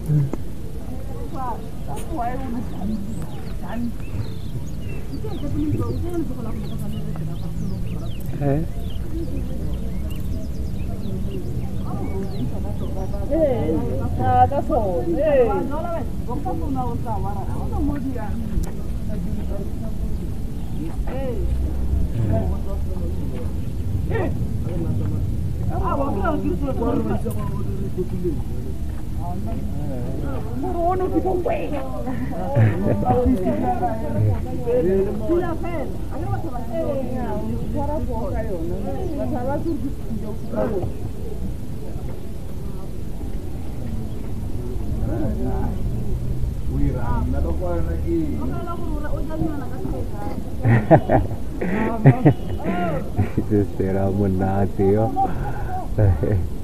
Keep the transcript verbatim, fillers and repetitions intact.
Eh? Eh, da soli. Eh, non la vedo, non posso una volta, guarda, non mo di anni. Eh. Eh. Ah, ma però tu solo guarda. Buono tipo questo. Tira fel. Allora va a eh, guarda poca io, ma sarà tutto. Itu si Ramon nanti yo.